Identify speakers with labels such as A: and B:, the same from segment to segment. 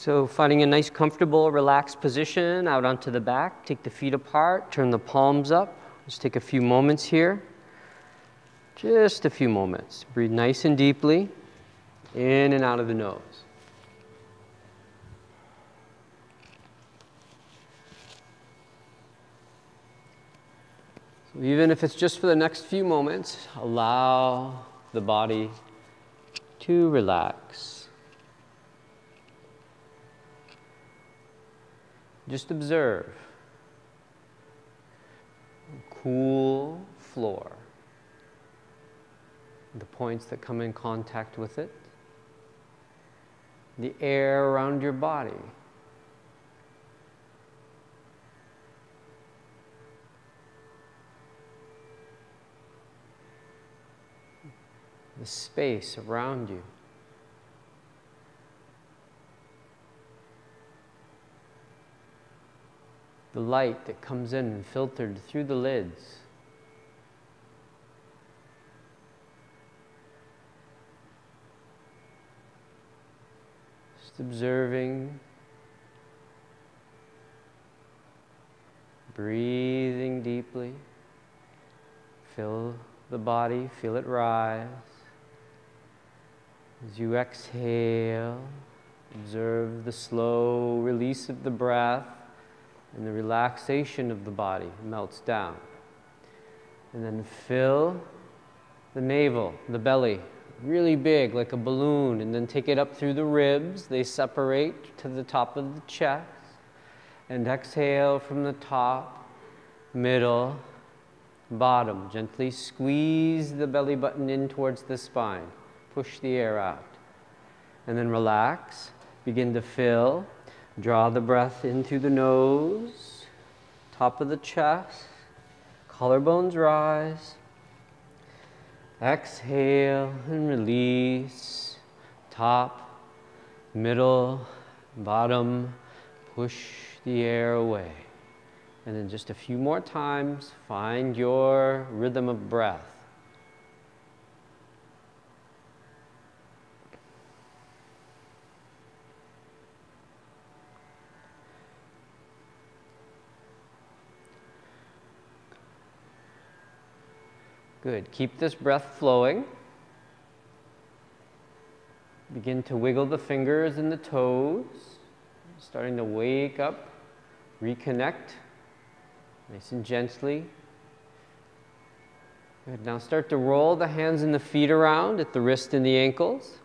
A: So finding a nice, comfortable, relaxed position out onto the back. Take the feet apart, turn the palms up. Just take a few moments here. Just a few moments. Breathe nice and deeply, in and out of the nose. So even if it's just for the next few moments, allow the body to relax. Just observe. Cool floor. The points that come in contact with it. The air around your body. The space around you. The light that comes in and filtered through the lids. Just observing, breathing deeply. Feel the body, feel it rise. As you exhale, observe the slow release of the breath. And the relaxation of the body melts down. And then fill the navel, the belly, really big like a balloon, and then take it up through the ribs. They separate to the top of the chest. And exhale from the top, middle, bottom. Gently squeeze the belly button in towards the spine. Push the air out. And then relax. Begin to fill. Draw the breath in through the nose, top of the chest, collarbones rise. Exhale and release, top, middle, bottom, push the air away. And then just a few more times, find your rhythm of breath. Good. Keep this breath flowing. Begin to wiggle the fingers and the toes. Starting to wake up, reconnect, nice and gently. Good. Now start to roll the hands and the feet around at the wrist and the ankles.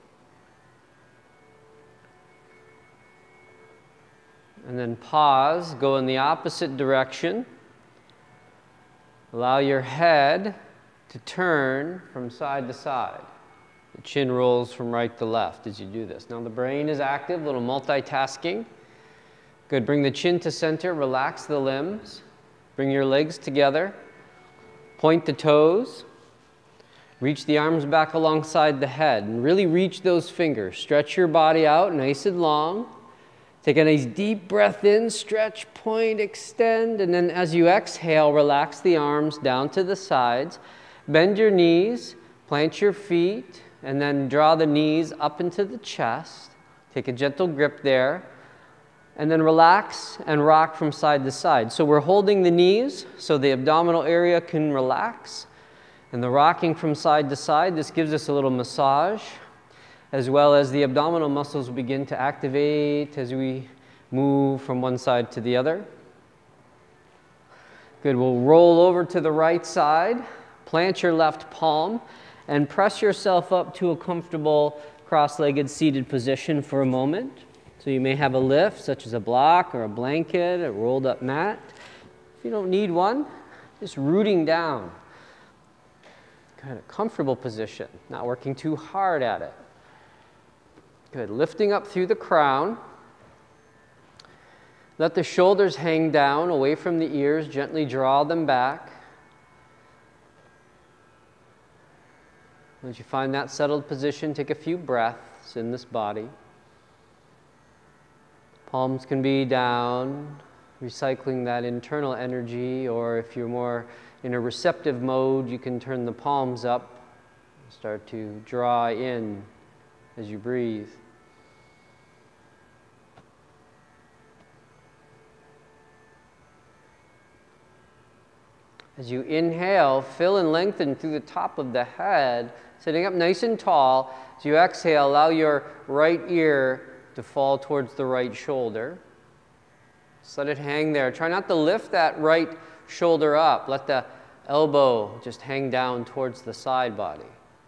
A: And then pause, go in the opposite direction. Allow your head to turn from side to side. The chin rolls from right to left as you do this. Now the brain is active, a little multitasking. Good, bring the chin to center, relax the limbs. Bring your legs together. Point the toes. Reach the arms back alongside the head and really reach those fingers. Stretch your body out nice and long. Take a nice deep breath in, stretch, point, extend, and then as you exhale, relax the arms down to the sides. Bend your knees, plant your feet, and then draw the knees up into the chest. Take a gentle grip there, and then relax and rock from side to side. So we're holding the knees so the abdominal area can relax, and the rocking from side to side, this gives us a little massage, as well as the abdominal muscles begin to activate as we move from one side to the other. Good, we'll roll over to the right side. Plant your left palm and press yourself up to a comfortable cross-legged seated position for a moment. So you may have a lift, such as a block or a blanket, a rolled up mat. If you don't need one, just rooting down. Kind of comfortable position, not working too hard at it. Good, lifting up through the crown. Let the shoulders hang down away from the ears, gently draw them back. Once you find that settled position, take a few breaths in this body. Palms can be down, recycling that internal energy, or if you're more in a receptive mode, you can turn the palms up, start to draw in as you breathe. As you inhale, fill and lengthen through the top of the head, sitting up nice and tall. As you exhale, allow your right ear to fall towards the right shoulder. Just let it hang there. Try not to lift that right shoulder up. Let the elbow just hang down towards the side body.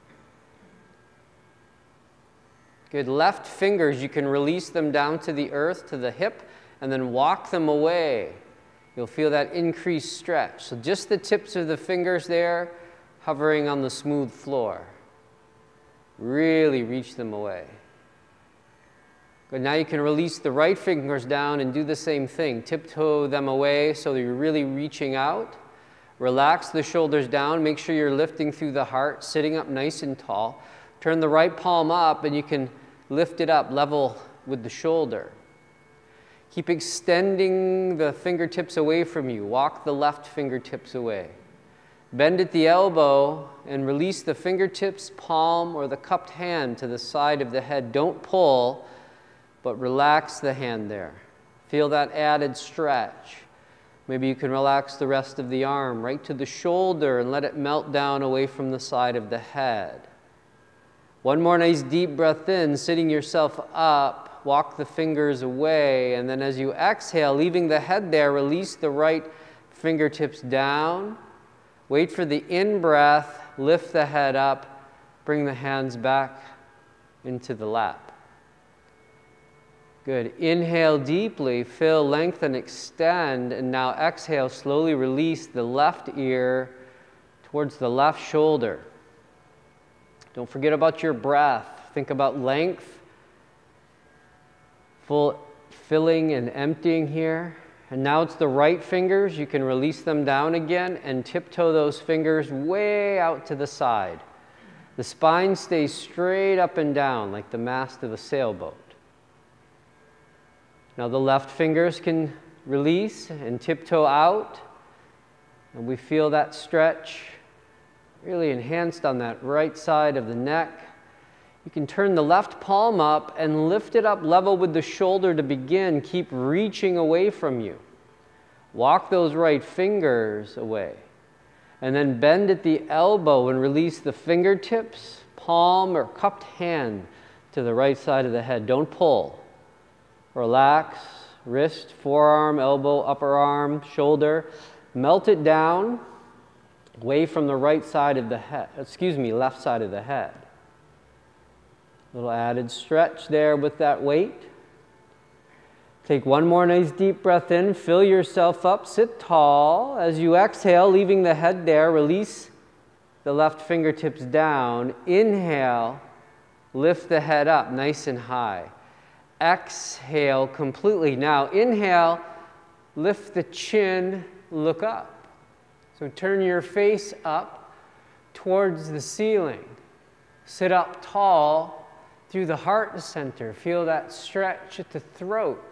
A: Good. Left fingers, you can release them down to the earth, to the hip, and then walk them away. You'll feel that increased stretch. So just the tips of the fingers there, hovering on the smooth floor. Really reach them away. Good. Now you can release the right fingers down and do the same thing. Tiptoe them away so that you're really reaching out. Relax the shoulders down. Make sure you're lifting through the heart, sitting up nice and tall. Turn the right palm up and you can lift it up level with the shoulder. Keep extending the fingertips away from you. Walk the left fingertips away. Bend at the elbow and release the fingertips, palm, or the cupped hand to the side of the head. Don't pull, but relax the hand there. Feel that added stretch. Maybe you can relax the rest of the arm right to the shoulder and let it melt down away from the side of the head. One more nice deep breath in, sitting yourself up. Walk the fingers away, and then as you exhale, leaving the head there, release the right fingertips down. Wait for the in-breath, lift the head up, bring the hands back into the lap. Good. Inhale deeply, fill, lengthen, extend, and now exhale, slowly release the left ear towards the left shoulder. Don't forget about your breath. Think about length. Full filling and emptying here. And now it's the right fingers. You can release them down again and tiptoe those fingers way out to the side. The spine stays straight up and down like the mast of a sailboat. Now the left fingers can release and tiptoe out. And we feel that stretch really enhanced on that right side of the neck. You can turn the left palm up and lift it up level with the shoulder to begin. Keep reaching away from you. Walk those right fingers away. And then bend at the elbow and release the fingertips, palm, or cupped hand to the right side of the head. Don't pull. Relax. Wrist, forearm, elbow, upper arm, shoulder. Melt it down away from the right side of the head. Left side of the head. Little added stretch there with that weight. Take one more nice deep breath in. Fill yourself up. Sit tall. As you exhale, leaving the head there, release the left fingertips down. Inhale. Lift the head up nice and high. Exhale completely. Now inhale. Lift the chin. Look up. So turn your face up towards the ceiling. Sit up tall. Through the heart center, feel that stretch at the throat.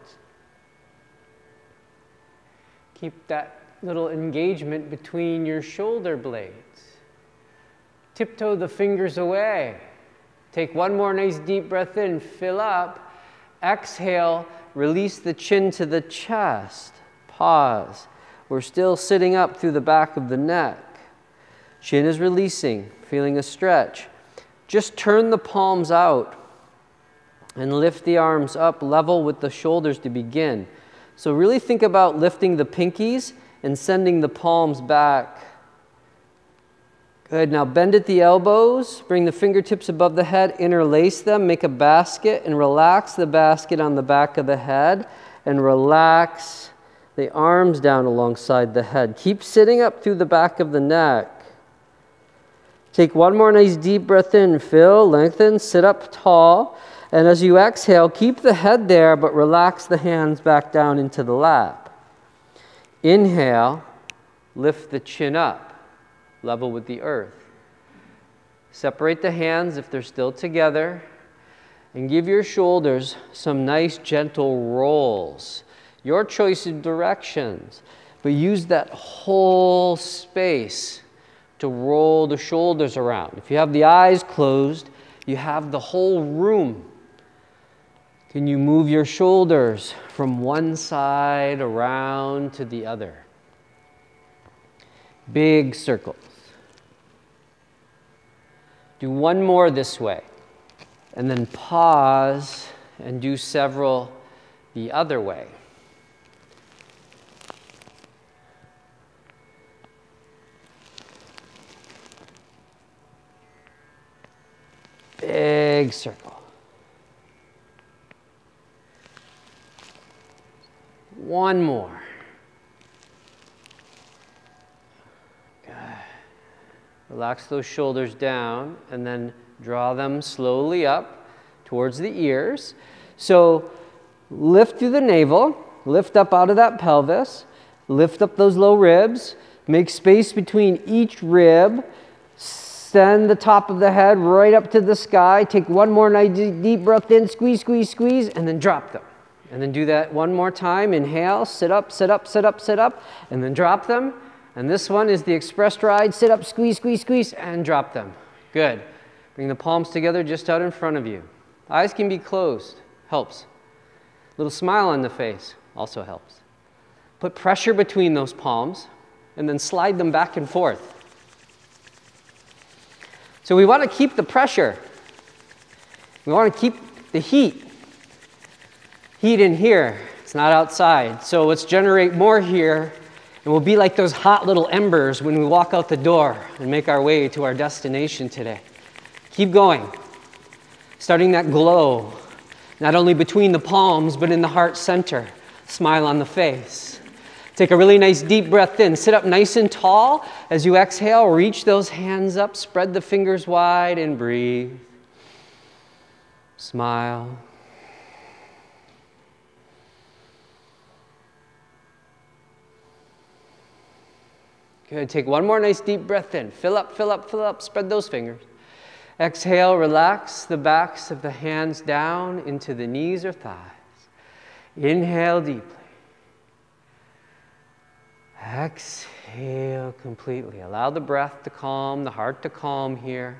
A: Keep that little engagement between your shoulder blades. Tiptoe the fingers away. Take one more nice deep breath in, fill up. Exhale, release the chin to the chest. Pause. We're still sitting up through the back of the neck. Chin is releasing, feeling a stretch. Just turn the palms out. And lift the arms up level with the shoulders to begin. So really think about lifting the pinkies and sending the palms back. Good. Now bend at the elbows. Bring the fingertips above the head. Interlace them. Make a basket and relax the basket on the back of the head. And relax the arms down alongside the head. Keep sitting up through the back of the neck. Take one more nice deep breath in. Fill, lengthen, sit up tall. And as you exhale, keep the head there, but relax the hands back down into the lap. Inhale, lift the chin up, level with the earth. Separate the hands if they're still together, and give your shoulders some nice gentle rolls. Your choice of directions, but use that whole space to roll the shoulders around. If you have the eyes closed, you have the whole room. Can you move your shoulders from one side around to the other? Big circles. Do one more this way. And then pause and do several the other way. Big circle. One more. Good. Relax those shoulders down and then draw them slowly up towards the ears. So lift through the navel, lift up out of that pelvis, lift up those low ribs, make space between each rib, send the top of the head right up to the sky, take one more nice deep breath in, squeeze, squeeze, squeeze, and then drop them. And then do that one more time, inhale, sit up, sit up, sit up, sit up, and then drop them. And this one is the express ride, sit up, squeeze, squeeze, squeeze, and drop them. Good. Bring the palms together just out in front of you. Eyes can be closed, helps. A little smile on the face also helps. Put pressure between those palms and then slide them back and forth. So we want to keep the pressure. We want to keep the heat. Heat in here, it's not outside. So let's generate more here, and we'll be like those hot little embers when we walk out the door and make our way to our destination today. Keep going. Starting that glow, not only between the palms, but in the heart center. Smile on the face. Take a really nice deep breath in. Sit up nice and tall. As you exhale, reach those hands up, spread the fingers wide, and breathe. Smile. Good. Take one more nice deep breath in. Fill up, fill up, fill up. Spread those fingers. Exhale, relax the backs of the hands down into the knees or thighs. Inhale deeply. Exhale completely. Allow the breath to calm, the heart to calm here.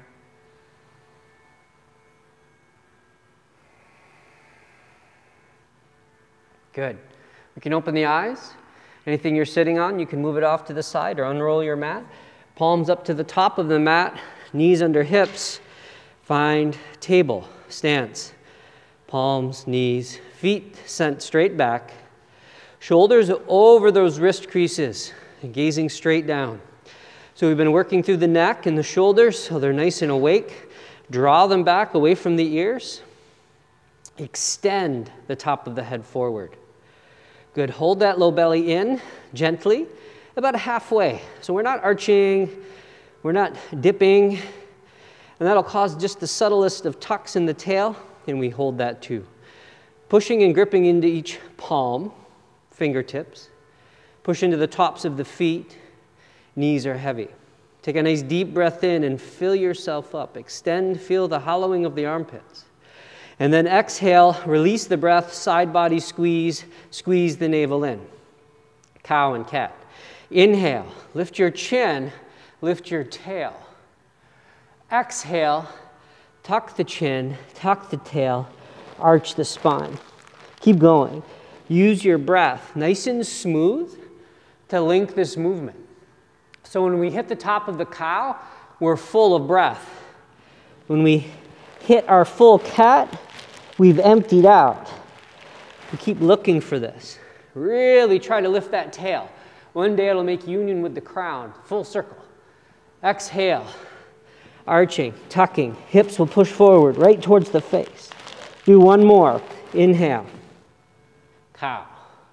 A: Good. We can open the eyes. Anything you're sitting on, you can move it off to the side or unroll your mat. Palms up to the top of the mat, knees under hips. Find table, stance. Palms, knees, feet sent straight back. Shoulders over those wrist creases, and gazing straight down. So we've been working through the neck and the shoulders so they're nice and awake. Draw them back away from the ears. Extend the top of the head forward. Good. Hold that low belly in gently, about halfway. So we're not arching, we're not dipping, and that'll cause just the subtlest of tucks in the tail, and we hold that too. Pushing and gripping into each palm, fingertips. Push into the tops of the feet, knees are heavy. Take a nice deep breath in and fill yourself up. Extend, feel the hollowing of the armpits. And then exhale, release the breath, side body squeeze, squeeze the navel in. Cow and cat. Inhale, lift your chin, lift your tail. Exhale, tuck the chin, tuck the tail, arch the spine. Keep going. Use your breath nice and smooth to link this movement. So when we hit the top of the cow, we're full of breath. When we hit our full cat, we've emptied out. We keep looking for this. Really try to lift that tail. One day it'll make union with the crown, full circle. Exhale, arching, tucking. Hips will push forward, right towards the face. Do one more. Inhale. Cow.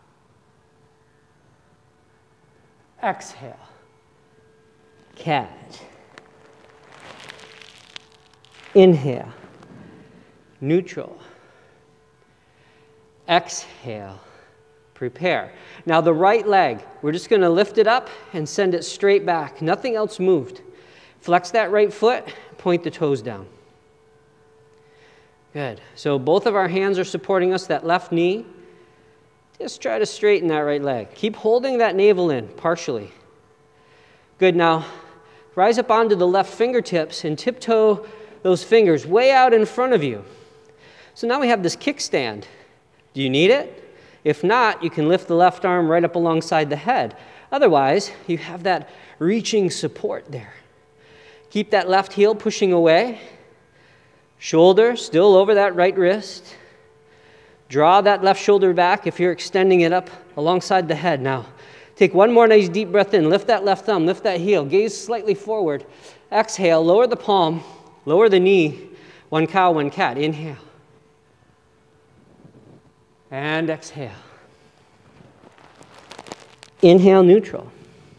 A: Exhale. Cat. Inhale. Neutral. Exhale. Prepare. Now the right leg, we're just going to lift it up and send it straight back. Nothing else moved. Flex that right foot, point the toes down. Good. So both of our hands are supporting us, that left knee. Just try to straighten that right leg. Keep holding that navel in, partially. Good. Now, rise up onto the left fingertips and tiptoe those fingers way out in front of you. So now we have this kickstand. Do you need it? If not, you can lift the left arm right up alongside the head. Otherwise, you have that reaching support there. Keep that left heel pushing away. Shoulder still over that right wrist. Draw that left shoulder back if you're extending it up alongside the head. Now, take one more nice deep breath in. Lift that left thumb, lift that heel. Gaze slightly forward. Exhale, lower the palm, lower the knee. One cow, one cat. Inhale. And exhale. Inhale, neutral.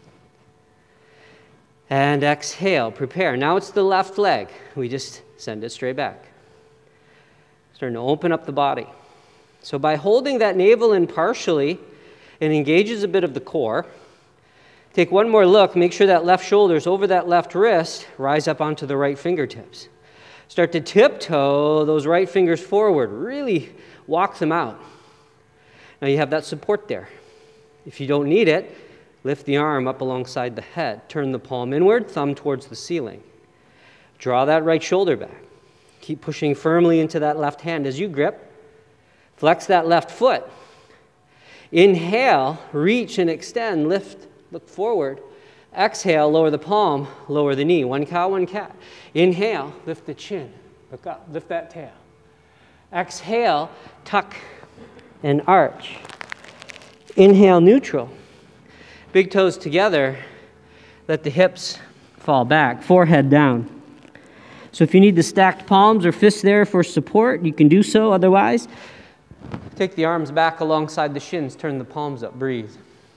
A: And exhale, prepare. Now it's the left leg. We just send it straight back. Starting to open up the body. So by holding that navel in partially, it engages a bit of the core. Take one more look. Make sure that left shoulder's over that left wrist. Rise up onto the right fingertips. Start to tiptoe those right fingers forward. Really walk them out. Now you have that support there. If you don't need it, lift the arm up alongside the head. Turn the palm inward, thumb towards the ceiling. Draw that right shoulder back. Keep pushing firmly into that left hand as you grip. Flex that left foot. Inhale, reach and extend, lift, look forward. Exhale, lower the palm, lower the knee. One cow, one cat. Inhale, lift the chin, look up, lift that tail. Exhale, tuck and arch. Inhale, neutral. Big toes together, let the hips fall back, forehead down. So if you need the stacked palms or fists there for support, you can do so. Otherwise, take the arms back alongside the shins, turn the palms up, breathe.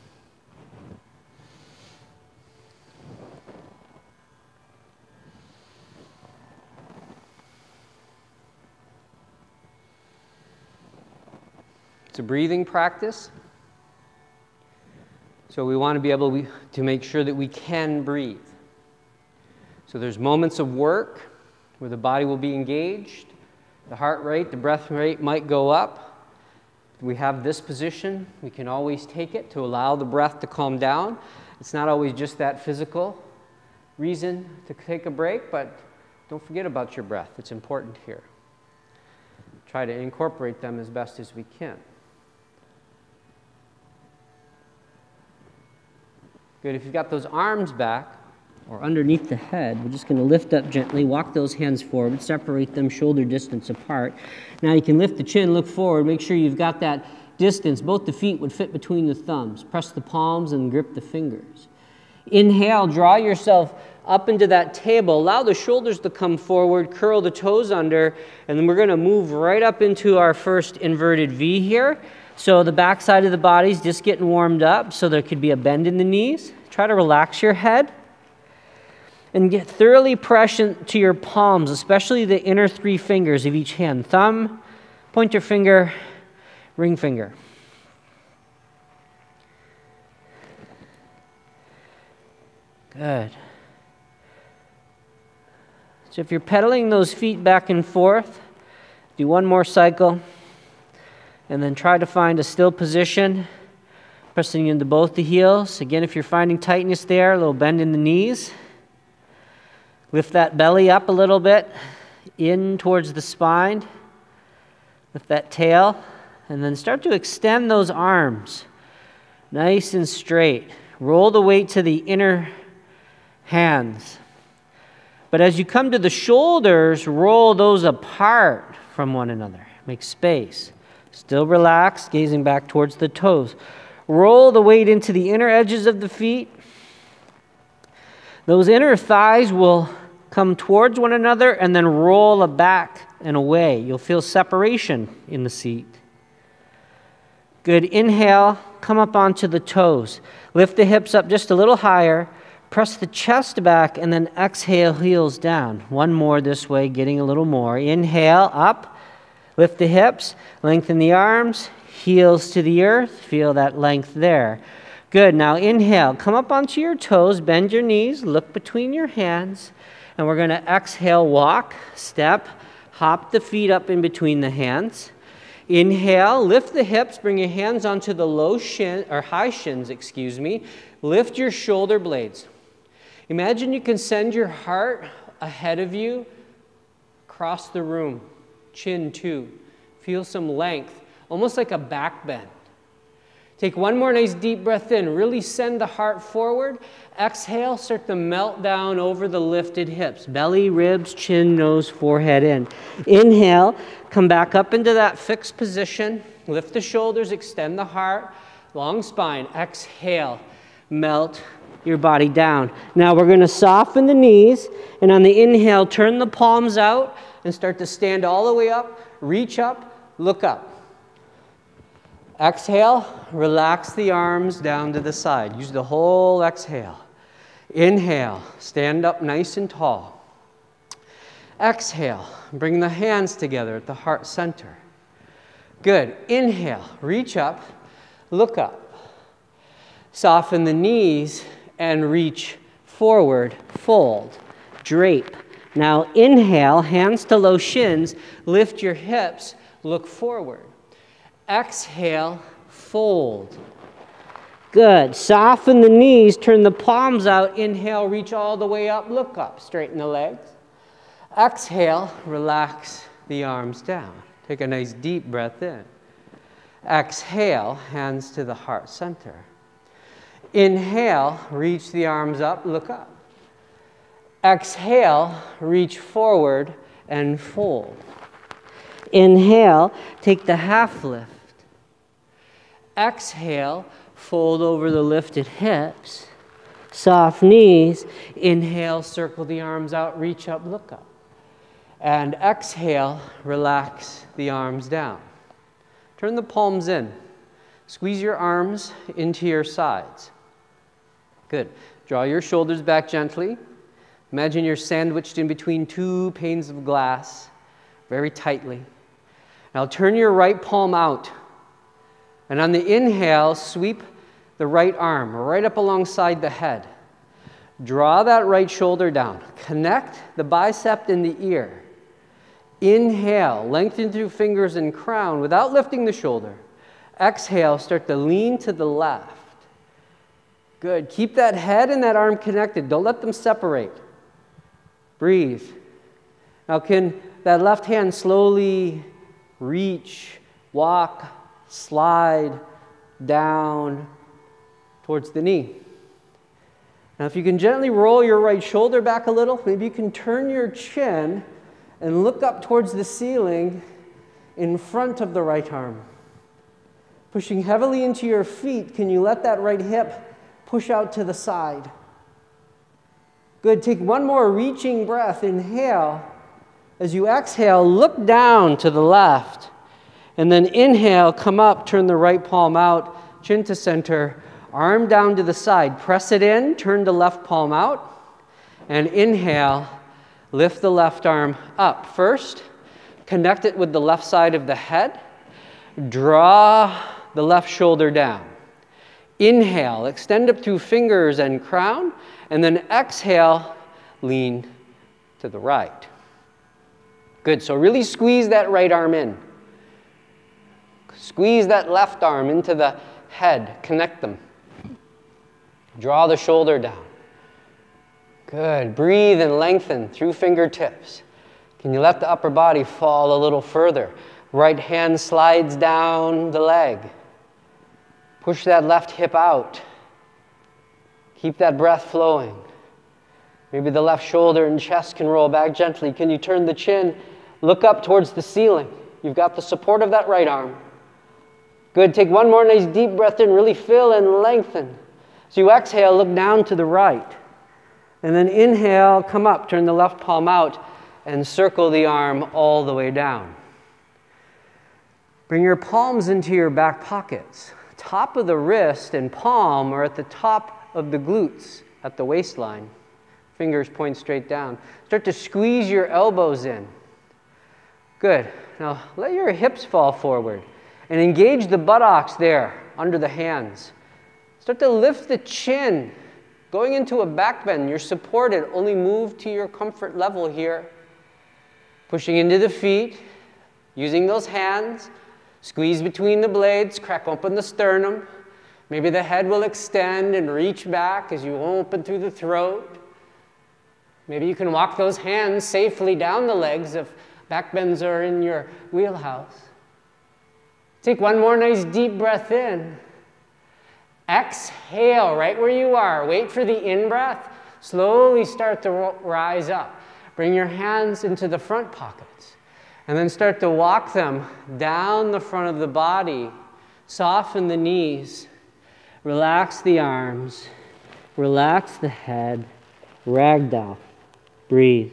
A: It's a breathing practice. So we want to be able to make sure that we can breathe. So there's moments of work where the body will be engaged. The heart rate, the breath rate might go up. We have this position. We can always take it to allow the breath to calm down. It's not always just that physical reason to take a break, but don't forget about your breath. It's important here. Try to incorporate them as best as we can. Good. If you've got those arms back or underneath the head, we're just going to lift up gently, walk those hands forward, separate them shoulder distance apart. Now you can lift the chin, look forward, make sure you've got that distance. Both the feet would fit between the thumbs. Press the palms and grip the fingers. Inhale, draw yourself up into that table. Allow the shoulders to come forward, curl the toes under, and then we're going to move right up into our first inverted V here. So the back side of the body's just getting warmed up, so there could be a bend in the knees. Try to relax your head and get thoroughly present to your palms, especially the inner three fingers of each hand. Thumb, pointer finger, ring finger. Good. So if you're pedaling those feet back and forth, do one more cycle. And then try to find a still position, pressing into both the heels. Again, if you're finding tightness there, a little bend in the knees. Lift that belly up a little bit, in towards the spine. Lift that tail, and then start to extend those arms, nice and straight. Roll the weight to the inner hands. But as you come to the shoulders, roll those apart from one another. Make space. Still relaxed, gazing back towards the toes. Roll the weight into the inner edges of the feet. Those inner thighs will come towards one another and then roll back and away. You'll feel separation in the seat. Good. Inhale, come up onto the toes. Lift the hips up just a little higher. Press the chest back and then exhale, heels down. One more this way, getting a little more. Inhale, up. Lift the hips, lengthen the arms, heels to the earth. Feel that length there. Good. Now inhale, come up onto your toes, bend your knees, look between your hands, and we're going to exhale, walk, step, hop the feet up in between the hands. Inhale, lift the hips, bring your hands onto the low shin, or high shins, excuse me. Lift your shoulder blades. Imagine you can send your heart ahead of you across the room. Chin too. Feel some length, almost like a back bend. Take one more nice deep breath in. Really send the heart forward. Exhale, start to melt down over the lifted hips. Belly, ribs, chin, nose, forehead in. Inhale, come back up into that fixed position. Lift the shoulders, extend the heart. Long spine. Exhale, melt your body down. Now we're going to soften the knees. And on the inhale, turn the palms out and start to stand all the way up. Reach up, look up. Exhale, relax the arms down to the side. Use the whole exhale. Inhale, stand up nice and tall. Exhale, bring the hands together at the heart center. Good. Inhale, reach up, look up. Soften the knees and reach forward, fold, drape. Now inhale, hands to low shins, lift your hips, look forward. Exhale, fold. Good. Soften the knees, turn the palms out. Inhale, reach all the way up, look up, straighten the legs. Exhale, relax the arms down. Take a nice deep breath in. Exhale, hands to the heart center. Inhale, reach the arms up, look up. Exhale, reach forward and fold. Inhale, take the half lift. Exhale, fold over the lifted hips. Soft knees. Inhale, circle the arms out, reach up, look up. And exhale, relax the arms down. Turn the palms in. Squeeze your arms into your sides. Good. Draw your shoulders back gently. Imagine you're sandwiched in between two panes of glass, very tightly. Now turn your right palm out. And on the inhale, sweep the right arm right up alongside the head. Draw that right shoulder down. Connect the bicep in the ear. Inhale, lengthen through fingers and crown without lifting the shoulder. Exhale, start to lean to the left. Good. Keep that head and that arm connected. Don't let them separate. Breathe. Now can that left hand slowly reach, walk, slide down towards the knee. Now if you can gently roll your right shoulder back a little, maybe you can turn your chin and look up towards the ceiling in front of the right arm. Pushing heavily into your feet, can you let that right hip push out to the side? Good. Take one more reaching breath. Inhale. As you exhale, look down to the left. And then inhale, come up, turn the right palm out, chin to center, arm down to the side. Press it in, turn the left palm out. And inhale, lift the left arm up. First, connect it with the left side of the head. Draw the left shoulder down. Inhale, extend up through fingers and crown. And then exhale, lean to the right. Good. So really squeeze that right arm in. Squeeze that left arm into the head. Connect them. Draw the shoulder down. Good. Breathe and lengthen through fingertips. Can you let the upper body fall a little further? Right hand slides down the leg. Push that left hip out. Keep that breath flowing. Maybe the left shoulder and chest can roll back gently. Can you turn the chin? Look up towards the ceiling. You've got the support of that right arm. Good. Take one more nice deep breath in. Really fill and lengthen. So you exhale, look down to the right. And then inhale, come up, turn the left palm out, and circle the arm all the way down. Bring your palms into your back pockets. Top of the wrist and palm are at the top of the glutes at the waistline. Fingers point straight down. Start to squeeze your elbows in. Good. Now let your hips fall forward and engage the buttocks there under the hands. Start to lift the chin. Going into a back bend, you're supported. Only move to your comfort level here. Pushing into the feet, using those hands. Squeeze between the blades, crack open the sternum. Maybe the head will extend and reach back as you open through the throat. Maybe you can walk those hands safely down the legs if back bends are in your wheelhouse. Take one more nice deep breath in. Exhale right where you are. Wait for the in-breath. Slowly start to rise up. Bring your hands into the front pockets. And then start to walk them down the front of the body. Soften the knees. Relax the arms. Relax the head. Ragdoll. Breathe.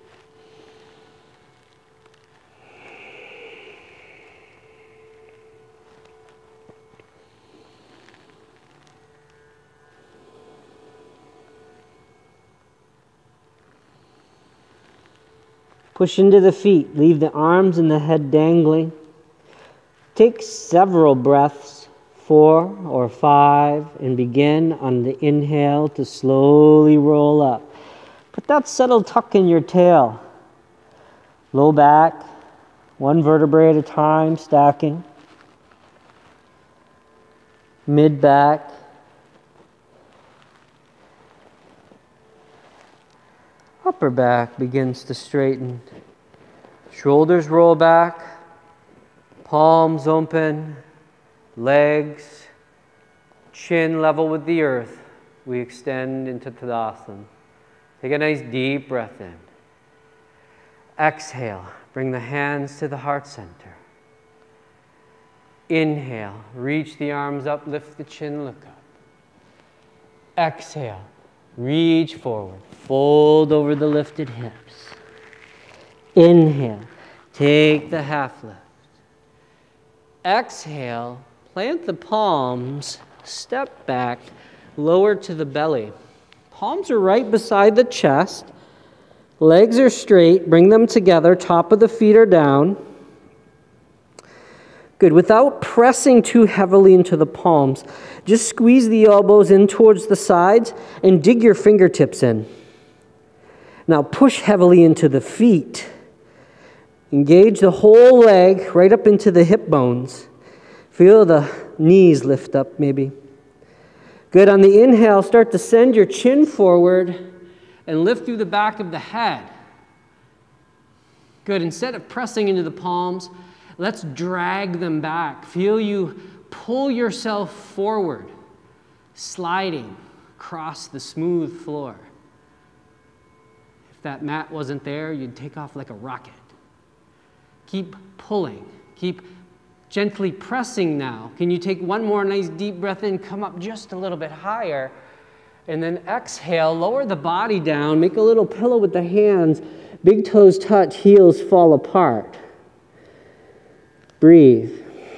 A: Push into the feet. Leave the arms and the head dangling. Take several breaths, 4 or 5, and begin on the inhale to slowly roll up. Put that subtle tuck in your tail. Low back, one vertebrae at a time, stacking. Mid back. Upper back begins to straighten. Shoulders roll back. Palms open. Legs. Chin level with the earth. We extend into Tadasana. Take a nice deep breath in. Exhale. Bring the hands to the heart center. Inhale. Reach the arms up. Lift the chin. Look up. Exhale. Reach forward. Fold over the lifted hips. Inhale. Take the half lift. Exhale. Plant the palms. Step back. Lower to the belly. Palms are right beside the chest. Legs are straight. Bring them together. Top of the feet are down. Good. Without pressing too heavily into the palms, just squeeze the elbows in towards the sides and dig your fingertips in. Now push heavily into the feet. Engage the whole leg right up into the hip bones. Feel the knees lift up maybe. Good. On the inhale, start to send your chin forward and lift through the back of the head. Good. Instead of pressing into the palms, let's drag them back. Feel you pull yourself forward, sliding across the smooth floor. If that mat wasn't there, you'd take off like a rocket. Keep pulling. Keep gently pressing now. Can you take one more nice deep breath in, come up just a little bit higher, and then exhale, lower the body down, make a little pillow with the hands, big toes touch, heels fall apart. Breathe.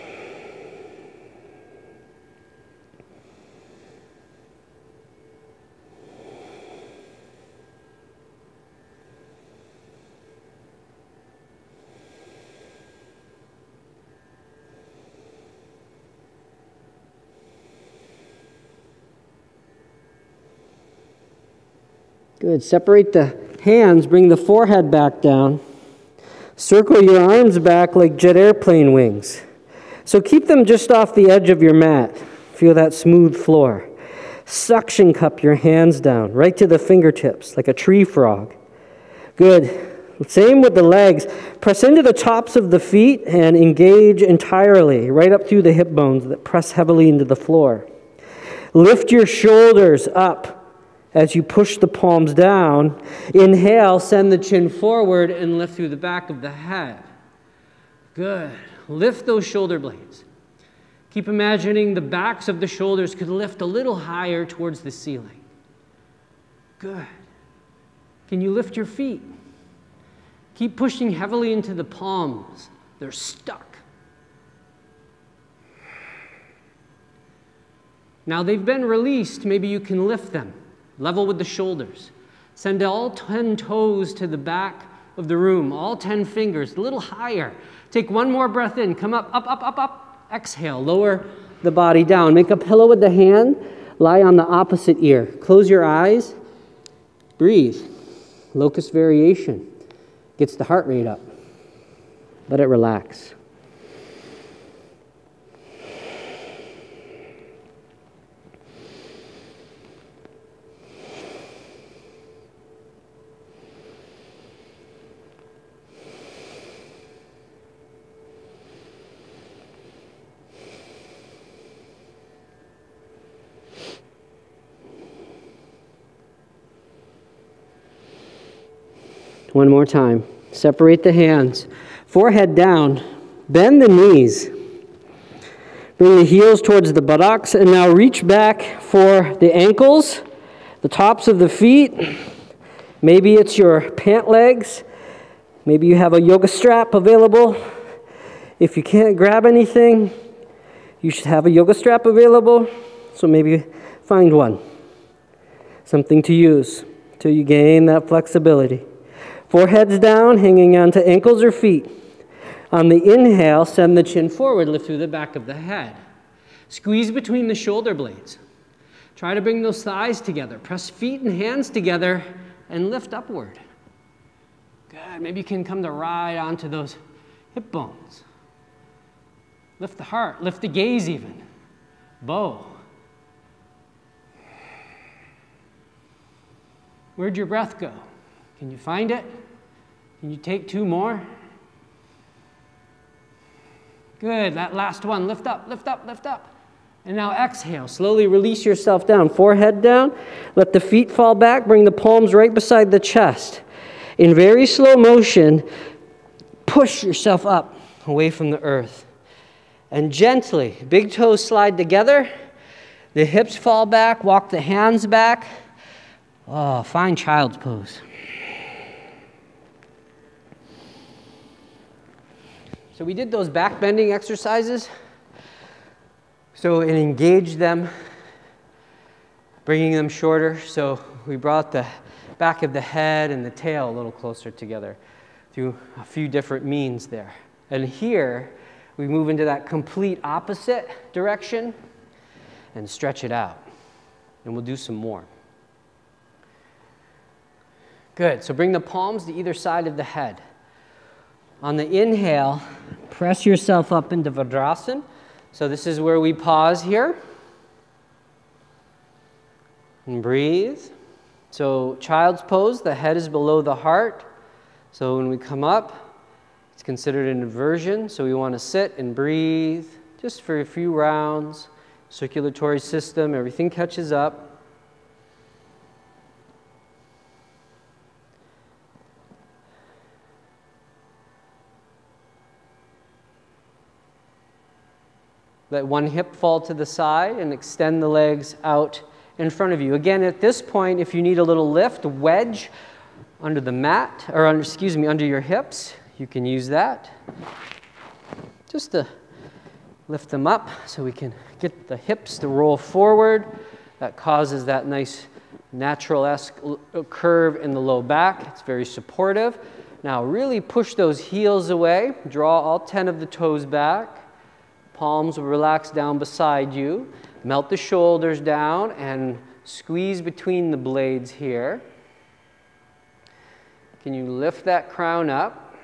A: Good. Separate the hands, bring the forehead back down. Circle your arms back like jet airplane wings. So keep them just off the edge of your mat. Feel that smooth floor. Suction cup your hands down, right to the fingertips, like a tree frog. Good. Same with the legs. Press into the tops of the feet and engage entirely, right up through the hip bones that press heavily into the floor. Lift your shoulders up as you push the palms down. Inhale, send the chin forward and lift through the back of the head. Good. Lift those shoulder blades. Keep imagining the backs of the shoulders could lift a little higher towards the ceiling. Good. Can you lift your feet? Keep pushing heavily into the palms. They're stuck. Now they've been released. Maybe you can lift them. Level with the shoulders. Send all 10 toes to the back of the room, all 10 fingers, a little higher. Take one more breath in. Come up, up, up, up, up. Exhale. Lower the body down. Make a pillow with the hand. Lie on the opposite ear. Close your eyes. Breathe. Locust variation. Gets the heart rate up. Let it relax.
B: One more time. Separate the hands. Forehead down. Bend the knees. Bring the heels towards the buttocks, and now reach back for the ankles, the tops of the feet. Maybe it's your pant legs. Maybe you have a yoga strap available. If you can't grab anything, you should have a yoga strap available. So maybe find one. Something to use till you gain that flexibility. Foreheads down, hanging onto ankles or feet. On the inhale, send the chin forward, lift through the back of the head. Squeeze between the shoulder blades. Try to bring those thighs together. Press feet and hands together and lift upward. Good. Maybe you can come to right onto those hip bones. Lift the heart. Lift the gaze even. Bow. Where'd your breath go? Can you find it? Can you take two more? Good. That last one. Lift up, lift up, lift up. And now exhale. Slowly release yourself down. Forehead down. Let the feet fall back. Bring the palms right beside the chest. In very slow motion, push yourself up away from the earth. And gently, big toes slide together. The hips fall back. Walk the hands back. Oh, find child's pose. So we did those back bending exercises. So and engage them, bringing them shorter. So we brought the back of the head and the tail a little closer together through a few different means there. And here we move into that complete opposite direction and stretch it out. And we'll do some more. Good. So bring the palms to either side of the head. On the inhale, press yourself up into Bandhasana. So this is where we pause here. And breathe. So child's pose, the head is below the heart. So when we come up, it's considered an inversion. So we want to sit and breathe just for a few rounds. Circulatory system, everything catches up. Let one hip fall to the side and extend the legs out in front of you. Again, at this point, if you need a little lift, wedge under the mat, or under your hips. You can use that. Just to lift them up so we can get the hips to roll forward. That causes that nice natural-esque curve in the low back. It's very supportive. Now really push those heels away. Draw all 10 of the toes back. Palms will relax down beside you. Melt the shoulders down and squeeze between the blades here. Can you lift that crown up?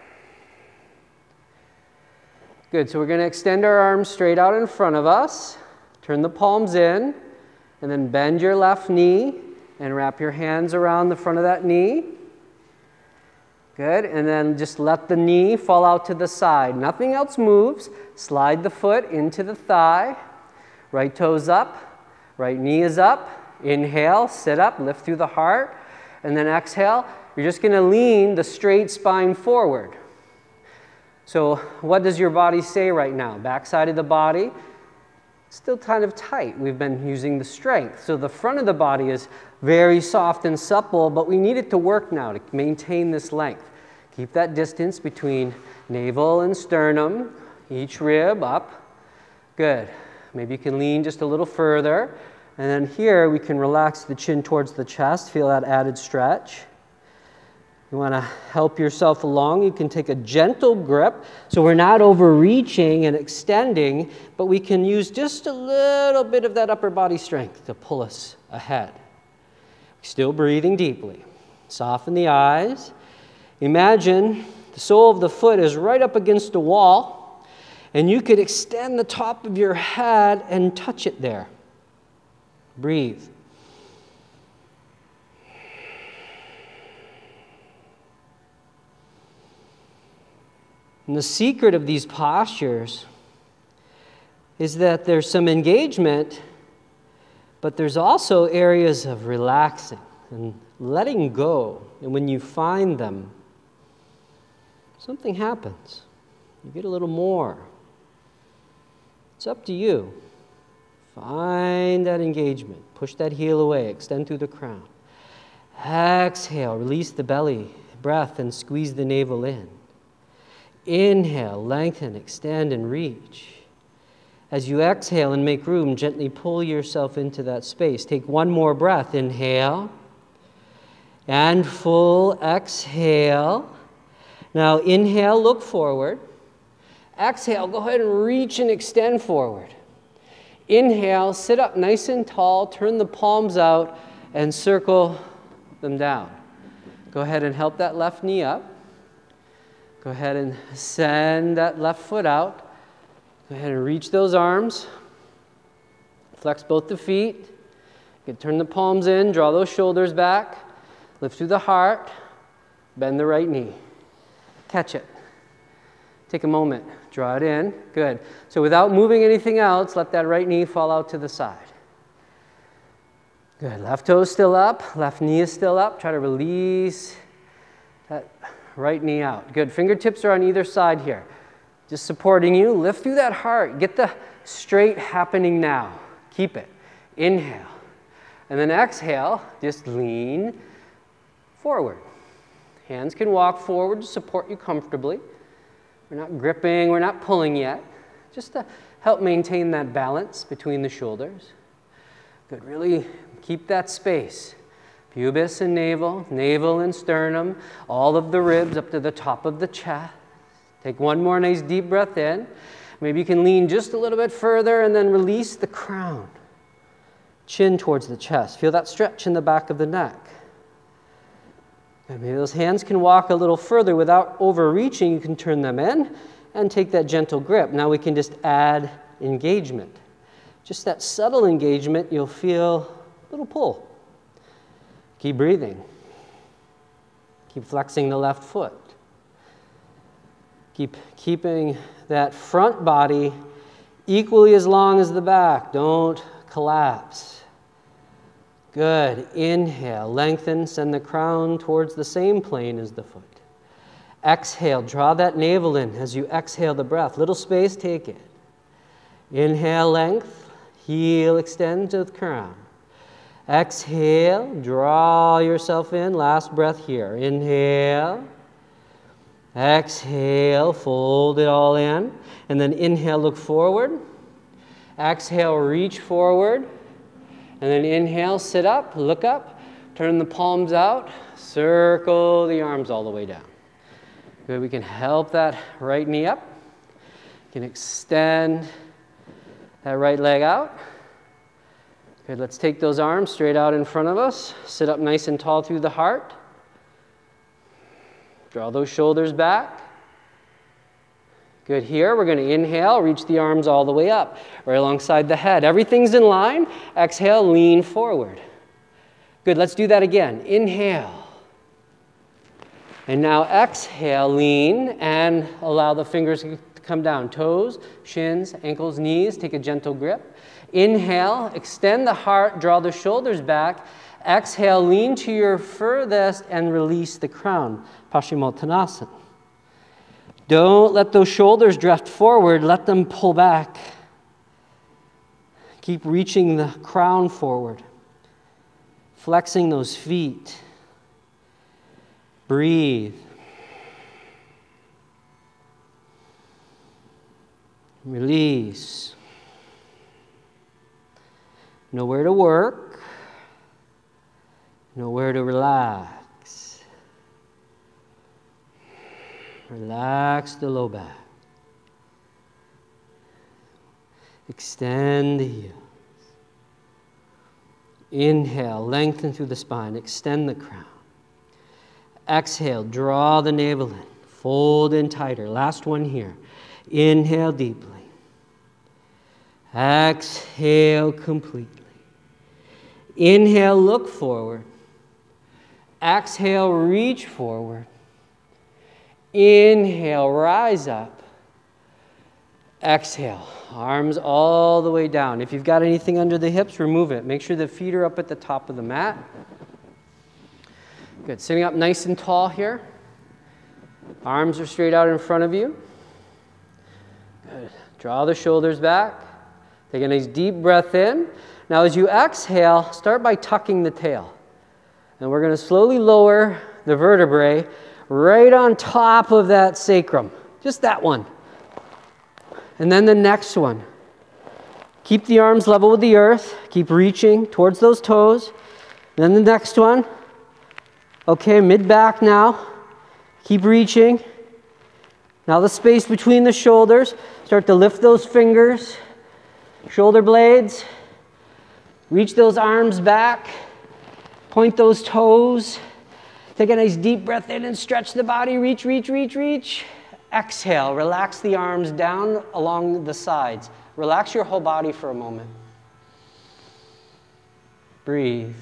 B: Good, so we're going to extend our arms straight out in front of us. Turn the palms in, and then bend your left knee and wrap your hands around the front of that knee. Good, and then just let the knee fall out to the side. Nothing else moves. Slide the foot into the thigh. Right toes up, right knee is up. Inhale, sit up, lift through the heart. And then exhale, you're just going to lean the straight spine forward. So what does your body say right now? Backside of the body, still kind of tight. We've been using the strength. So the front of the body is very soft and supple, but we need it to work now to maintain this length. Keep that distance between navel and sternum, each rib up. Good. Maybe you can lean just a little further. And then here we can relax the chin towards the chest. Feel that added stretch. You want to help yourself along. You can take a gentle grip. So we're not overreaching and extending, but we can use just a little bit of that upper body strength to pull us ahead. Still breathing deeply. Soften the eyes. Imagine the sole of the foot is right up against a wall, and you could extend the top of your head and touch it there. Breathe. And the secret of these postures is that there's some engagement, but there's also areas of relaxing and letting go. And when you find them, something happens. You get a little more. It's up to you. Find that engagement. Push that heel away. Extend through the crown. Exhale. Release the belly breath and squeeze the navel in. Inhale. Lengthen, extend, and reach. As you exhale and make room, gently pull yourself into that space. Take one more breath. Inhale. And full exhale. Now inhale, look forward. Exhale, go ahead and reach and extend forward. Inhale, sit up nice and tall, turn the palms out, and circle them down. Go ahead and help that left knee up. Go ahead and send that left foot out. Go ahead and reach those arms. Flex both the feet. You can turn the palms in, draw those shoulders back. Lift through the heart. Bend the right knee. Catch it. Take a moment. Draw it in. Good. So without moving anything else, let that right knee fall out to the side. Good. Left toe is still up. Left knee is still up. Try to release that right knee out. Good. Fingertips are on either side here. Just supporting you. Lift through that heart. Get the straight happening now. Keep it. Inhale. And then exhale. Just lean forward. Hands can walk forward to support you comfortably. We're not gripping, we're not pulling yet. Just to help maintain that balance between the shoulders. Good, really keep that space. Pubis and navel, navel and sternum, all of the ribs up to the top of the chest. Take one more nice deep breath in. Maybe you can lean just a little bit further and then release the crown. Chin towards the chest. Feel that stretch in the back of the neck. Maybe those hands can walk a little further without overreaching. You can turn them in and take that gentle grip. Now we can just add engagement. Just that subtle engagement, you'll feel a little pull. Keep breathing. Keep flexing the left foot. Keep keeping that front body equally as long as the back. Don't collapse. Good. Inhale, lengthen, send the crown towards the same plane as the foot. Exhale, draw that navel in as you exhale the breath. Little space, take it. Inhale, length, heel extend to the crown. Exhale, draw yourself in. Last breath here. Inhale. Exhale, fold it all in. And then inhale, look forward. Exhale, reach forward. And then inhale, sit up, look up, turn the palms out, circle the arms all the way down. Good, we can help that right knee up. You can extend that right leg out. Good, let's take those arms straight out in front of us. Sit up nice and tall through the heart. Draw those shoulders back. Good, here we're going to inhale, reach the arms all the way up, right alongside the head. Everything's in line. Exhale, lean forward. Good, let's do that again. Inhale. And now exhale, lean, and allow the fingers to come down. Toes, shins, ankles, knees. Take a gentle grip. Inhale, extend the heart, draw the shoulders back. Exhale, lean to your furthest and release the crown. Paschimottanasana. Don't let those shoulders drift forward. Let them pull back. Keep reaching the crown forward. Flexing those feet. Breathe. Release. Know where to work. Know where to relax. Relax the low back. Extend the heels. Inhale, lengthen through the spine. Extend the crown. Exhale, draw the navel in. Fold in tighter. Last one here. Inhale deeply. Exhale completely. Inhale, look forward. Exhale, reach forward. Inhale, rise up. Exhale, arms all the way down. If you've got anything under the hips, remove it. Make sure the feet are up at the top of the mat. Good, sitting up nice and tall here. Arms are straight out in front of you. Good. Draw the shoulders back. Take a nice deep breath in. Now as you exhale, start by tucking the tail. And we're going to slowly lower the vertebrae right on top of that sacrum. Just that one. And then the next one. Keep the arms level with the earth. Keep reaching towards those toes. Then the next one. Okay, mid-back now. Keep reaching. Now the space between the shoulders. Start to lift those fingers, shoulder blades. Reach those arms back. Point those toes. Take a nice deep breath in and stretch the body. Reach, reach, reach, reach. Exhale. Relax the arms down along the sides. Relax your whole body for a moment. Breathe.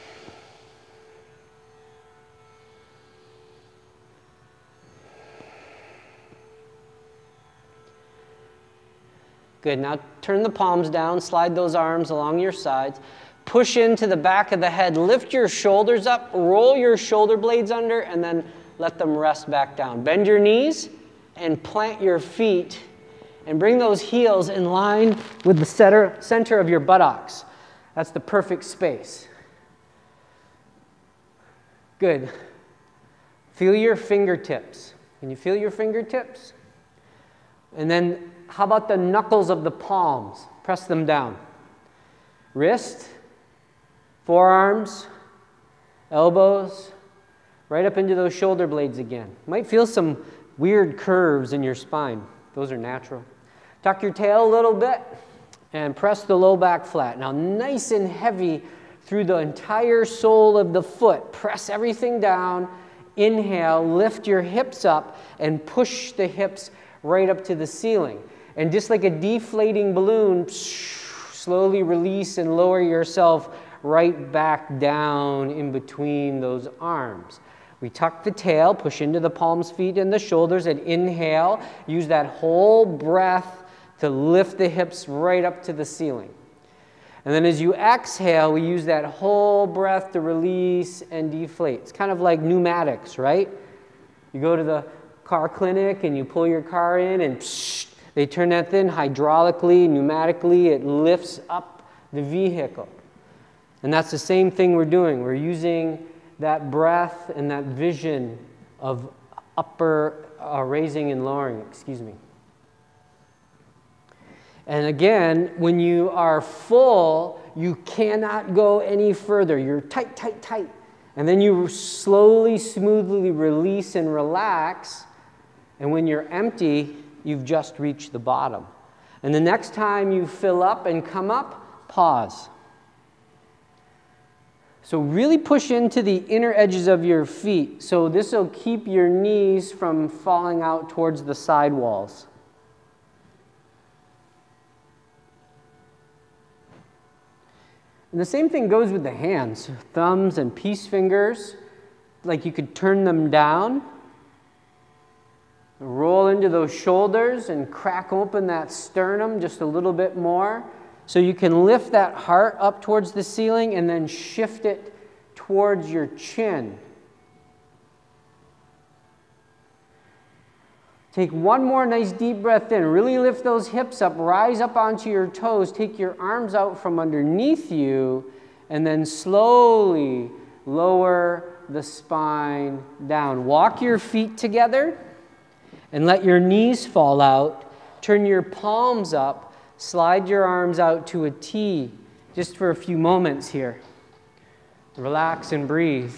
B: Good. Now turn the palms down, slide those arms along your sides. Push into the back of the head. Lift your shoulders up, roll your shoulder blades under, and then let them rest back down. Bend your knees and plant your feet and bring those heels in line with the center of your buttocks. That's the perfect space. Good. Feel your fingertips. Can you feel your fingertips? And then how about the knuckles of the palms? Press them down. Wrist, forearms, elbows, right up into those shoulder blades again. Might feel some weird curves in your spine. Those are natural. Tuck your tail a little bit and press the low back flat. Now nice and heavy through the entire sole of the foot. Press everything down. Inhale, lift your hips up and push the hips right up to the ceiling. And just like a deflating balloon, slowly release and lower yourself right back down in between those arms. We tuck the tail, push into the palms, feet, and the shoulders, and inhale. Use that whole breath to lift the hips right up to the ceiling. And then as you exhale, we use that whole breath to release and deflate. It's kind of like pneumatics, right? You go to the car clinic and you pull your car in and they turn that thing hydraulically, pneumatically, it lifts up the vehicle. And that's the same thing we're doing. We're using that breath and that vision of raising and lowering, And again, when you are full, you cannot go any further. You're tight, tight, tight. And then you slowly, smoothly release and relax. And when you're empty, you've just reached the bottom. And the next time you fill up and come up, pause. So really push into the inner edges of your feet. So this will keep your knees from falling out towards the side walls. And the same thing goes with the hands, thumbs and peace fingers. Like you could turn them down. Roll into those shoulders and crack open that sternum just a little bit more. So you can lift that heart up towards the ceiling and then shift it towards your chin. Take one more nice deep breath in. Really lift those hips up. Rise up onto your toes. Take your arms out from underneath you. And then slowly lower the spine down. Walk your feet together. And let your knees fall out. Turn your palms up. Slide your arms out to a T just for a few moments here. Relax and breathe.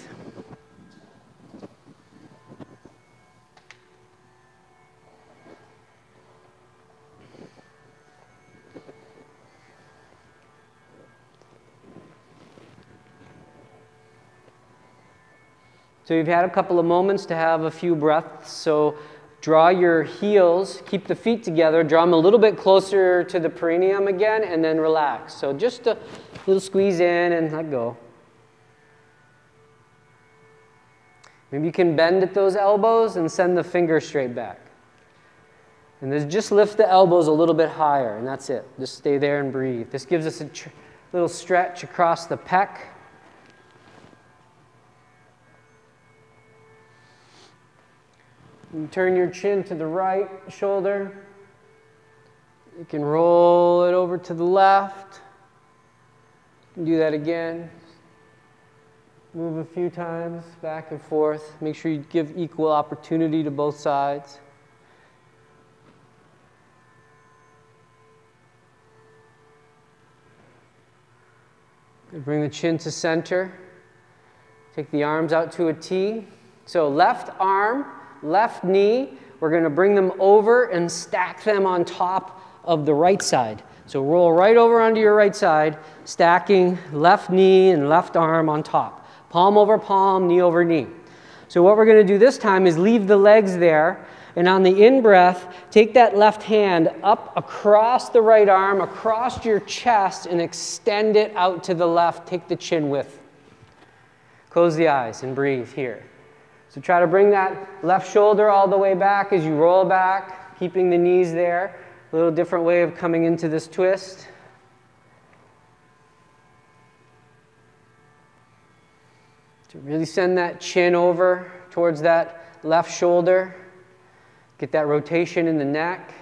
B: So you've had a couple of moments to have a few breaths. So draw your heels, keep the feet together, draw them a little bit closer to the perineum again, and then relax. So just a little squeeze in and let go. Maybe you can bend at those elbows and send the fingers straight back. And then just lift the elbows a little bit higher, and that's it. Just stay there and breathe. This gives us a little stretch across the pec. And turn your chin to the right shoulder. You can roll it over to the left. You can do that again. Move a few times back and forth. Make sure you give equal opportunity to both sides. Good. Bring the chin to center. Take the arms out to a T. So left arm, left knee. We're going to bring them over and stack them on top of the right side. So roll right over onto your right side, stacking left knee and left arm on top. Palm over palm, knee over knee. So what we're going to do this time is leave the legs there, and on the in-breath, take that left hand up across the right arm, across your chest, and extend it out to the left. Take the chin with. Close the eyes and breathe here. So try to bring that left shoulder all the way back as you roll back, keeping the knees there. A little different way of coming into this twist. To really send that chin over towards that left shoulder. Get that rotation in the neck.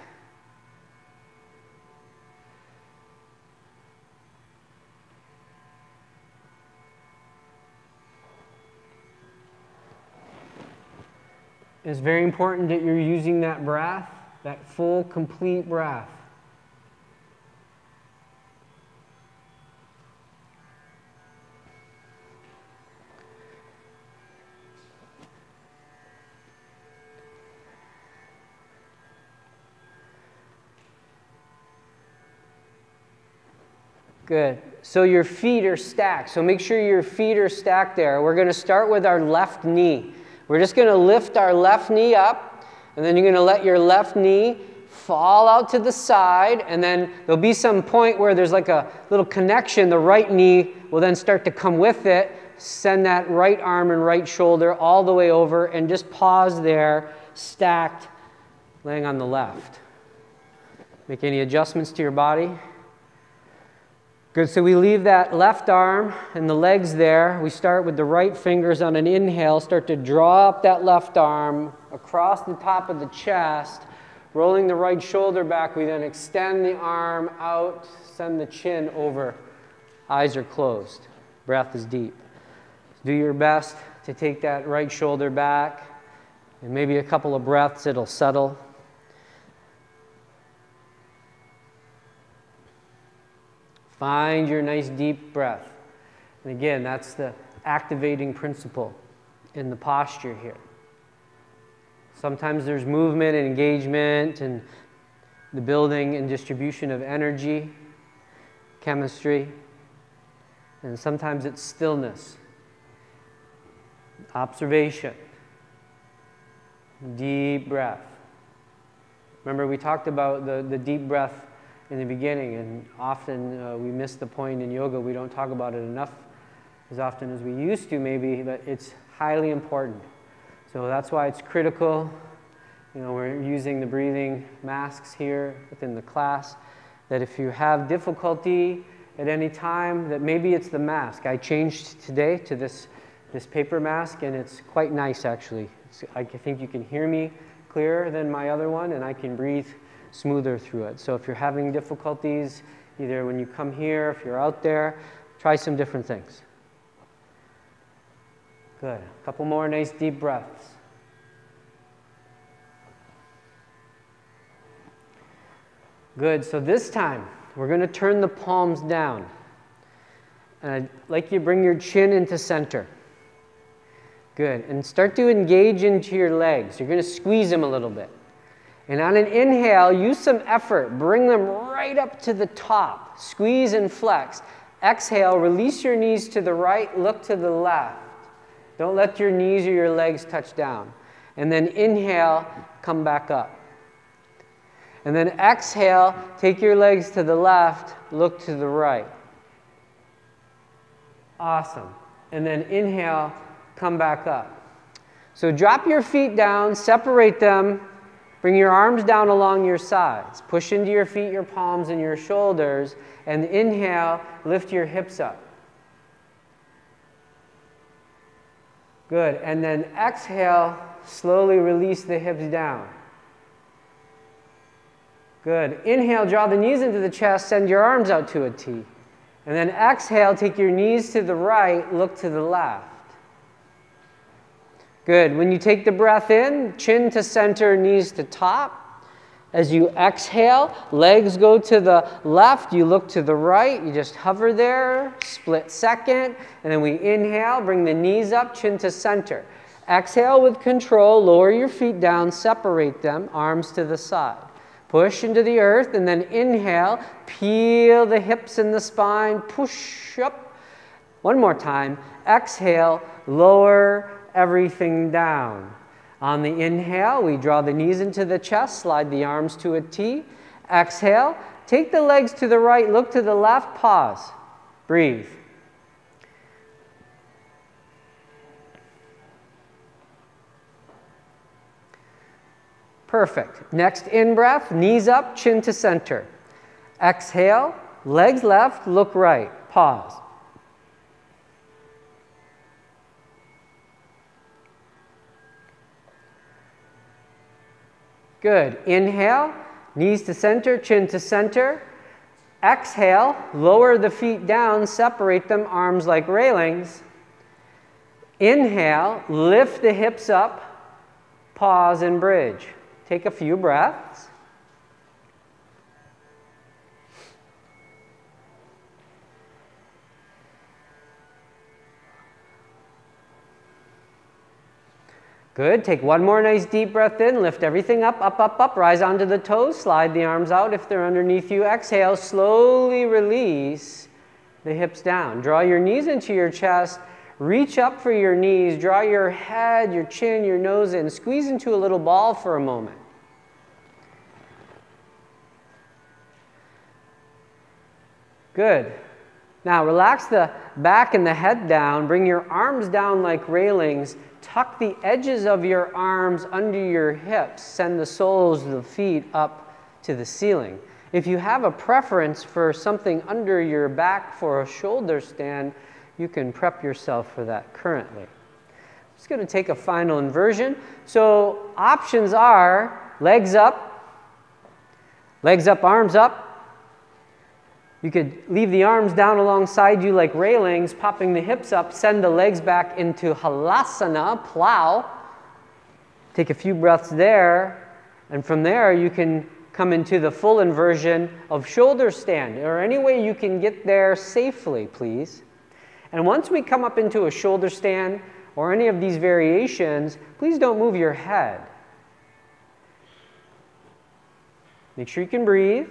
B: It's very important that you're using that breath, that full, complete breath. Good. So your feet are stacked. So make sure your feet are stacked there. We're going to start with our left knee. We're just going to lift our left knee up, and then you're going to let your left knee fall out to the side, and then there'll be some point where there's like a little connection. The right knee will then start to come with it. Send that right arm and right shoulder all the way over, and just pause there, stacked, laying on the left. Make any adjustments to your body. Good, so we leave that left arm and the legs there. We start with the right fingers on an inhale, start to draw up that left arm across the top of the chest, rolling the right shoulder back. We then extend the arm out, send the chin over. Eyes are closed. Breath is deep. Do your best to take that right shoulder back, and maybe a couple of breaths it'll settle. Find your nice deep breath. And again, that's the activating principle in the posture here. Sometimes there's movement and engagement and the building and distribution of energy, chemistry, and sometimes it's stillness, observation, deep breath. Remember, we talked about the deep breath in the beginning, and often we miss the point in yoga. We don't talk about it enough as often as we used to maybe, but it's highly important. So that's why it's critical. You know, we're using the breathing masks here within the class, that if you have difficulty at any time, that maybe it's the mask. I changed today to this paper mask, and it's quite nice actually. I think you can hear me clearer than my other one, and I can breathe smoother through it. So if you're having difficulties, either when you come here, if you're out there, try some different things. Good. A couple more nice deep breaths. Good. So this time, we're going to turn the palms down. And I'd like you to bring your chin into center. Good. And start to engage into your legs. You're going to squeeze them a little bit. And on an inhale, use some effort. Bring them right up to the top. Squeeze and flex. Exhale, release your knees to the right, look to the left. Don't let your knees or your legs touch down. And then inhale, come back up. And then exhale, take your legs to the left, look to the right. Awesome. And then inhale, come back up. So drop your feet down, separate them. Bring your arms down along your sides. Push into your feet, your palms, and your shoulders. And inhale, lift your hips up. Good. And then exhale, slowly release the hips down. Good. Inhale, draw the knees into the chest, send your arms out to a T. And then exhale, take your knees to the right, look to the left. Good. When you take the breath in, chin to center, knees to top. As you exhale, legs go to the left, you look to the right, you just hover there, split second, and then we inhale, bring the knees up, chin to center. Exhale with control, lower your feet down, separate them, arms to the side. Push into the earth, and then inhale, peel the hips and the spine, push up. One more time, exhale, lower everything down. On the inhale, we draw the knees into the chest, slide the arms to a T. Exhale, take the legs to the right, look to the left, pause. Breathe. Perfect. Next in-breath, knees up, chin to center. Exhale, legs left, look right, pause. Good. Inhale, knees to center, chin to center. Exhale, lower the feet down, separate them, arms like railings. Inhale, lift the hips up, pause and bridge. Take a few breaths. Good. Take one more nice deep breath in. Lift everything up, up, up, up. Rise onto the toes. Slide the arms out if they're underneath you. Exhale. Slowly release the hips down. Draw your knees into your chest. Reach up for your knees. Draw your head, your chin, your nose in. Squeeze into a little ball for a moment. Good. Now relax the back and the head down. Bring your arms down like railings. Tuck the edges of your arms under your hips. Send the soles of the feet up to the ceiling. If you have a preference for something under your back for a shoulder stand, you can prep yourself for that currently. I'm just going to take a final inversion. So options are legs up, arms up. You could leave the arms down alongside you like railings, popping the hips up, send the legs back into halasana, plow. Take a few breaths there, and from there you can come into the full inversion of shoulder stand, or any way you can get there safely, please. And once we come up into a shoulder stand, or any of these variations, please don't move your head. Make sure you can breathe.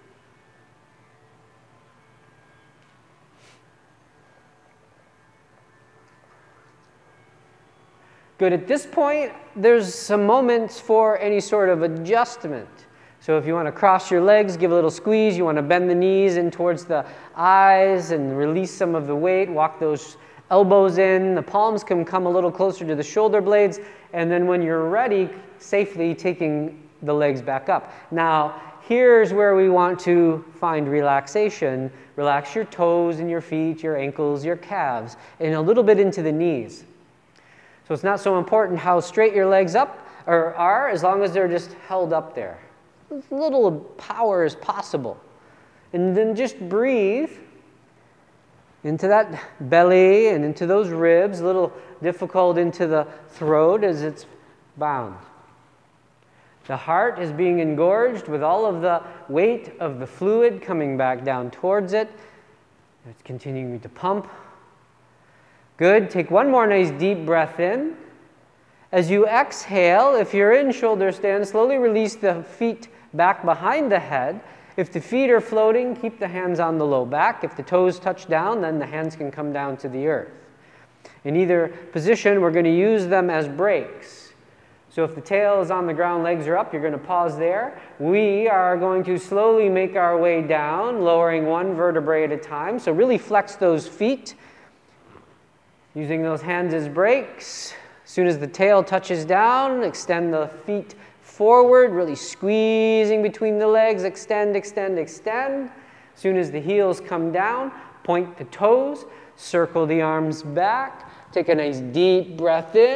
B: Good. At this point, there's some moments for any sort of adjustment. So if you want to cross your legs, give a little squeeze. You want to bend the knees in towards the eyes and release some of the weight. Walk those elbows in. The palms can come a little closer to the shoulder blades. And then when you're ready, safely taking the legs back up. Now, here's where we want to find relaxation. Relax your toes and your feet, your ankles, your calves, and a little bit into the knees. So it's not so important how straight your legs are, as long as they're just held up there. As little power as possible. And then just breathe into that belly and into those ribs, a little difficult into the throat as it's bound. The heart is being engorged with all of the weight of the fluid coming back down towards it. It's continuing to pump. Good. Take one more nice deep breath in. As you exhale, if you're in shoulder stand, slowly release the feet back behind the head. If the feet are floating, keep the hands on the low back. If the toes touch down, then the hands can come down to the earth. In either position, we're going to use them as brakes. So if the tail is on the ground, legs are up, you're going to pause there. We are going to slowly make our way down, lowering one vertebrae at a time. So really flex those feet. Using those hands as brakes. As soon as the tail touches down, extend the feet forward, really squeezing between the legs, extend, extend, extend. As soon as the heels come down, point the toes, circle the arms back, take a nice deep breath in,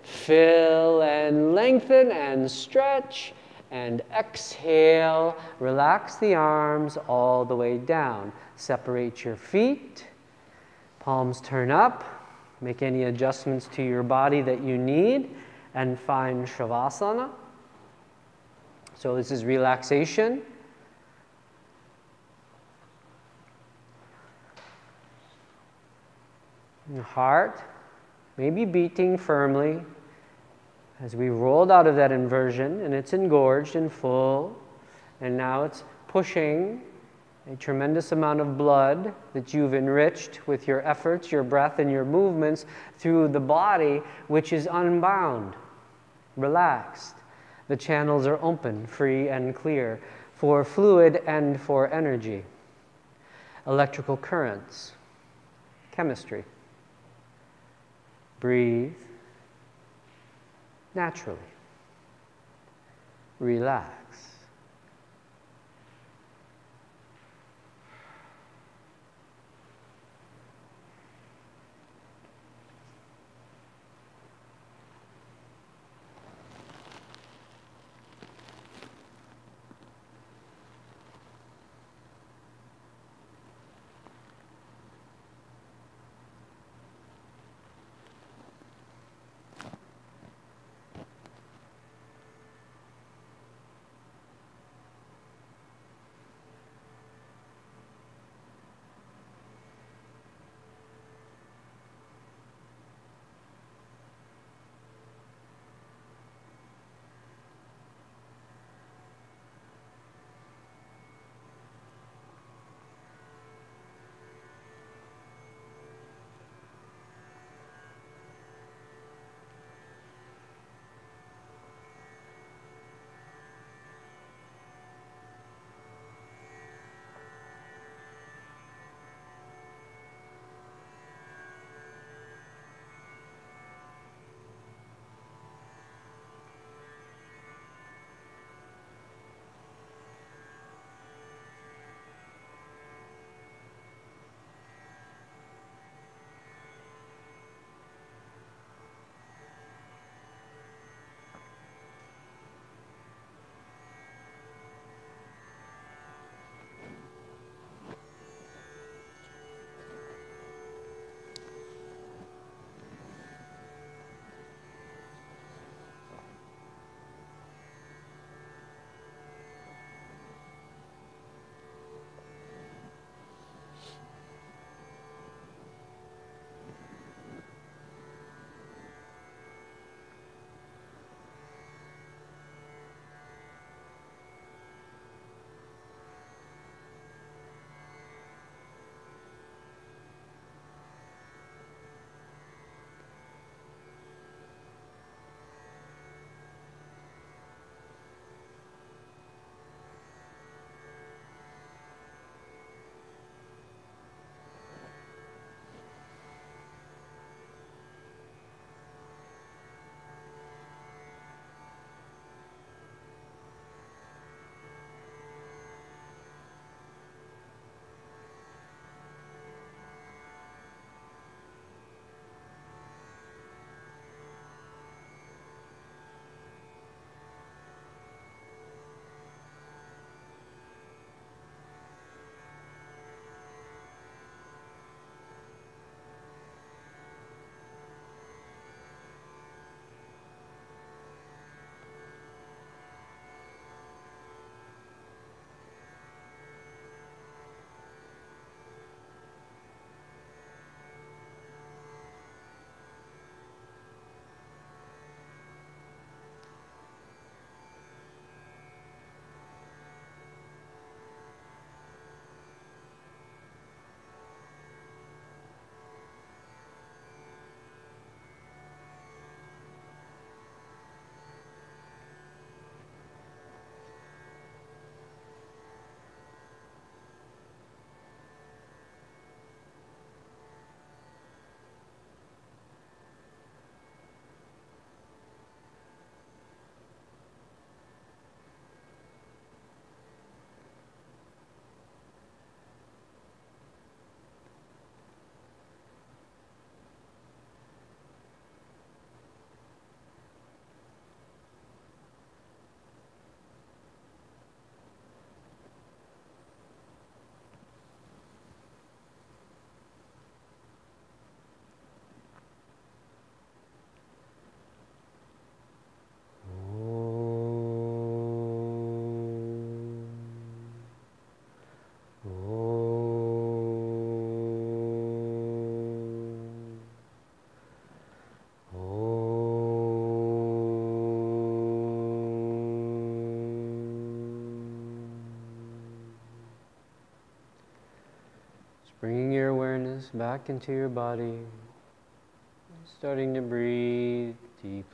B: Fill and lengthen and stretch. And exhale, relax the arms all the way down. Separate your feet. Palms turn up. Make any adjustments to your body that you need. And find Shavasana. So this is relaxation. Your heart may be beating firmly as we rolled out of that inversion, and it's engorged and full, and now it's pushing a tremendous amount of blood that you've enriched with your efforts, your breath, and your movements through the body, which is unbound, relaxed. The channels are open, free, and clear for fluid and for energy. Electrical currents, chemistry. Breathe naturally. Relax.
A: Bringing your awareness back into your body, starting to breathe deeply.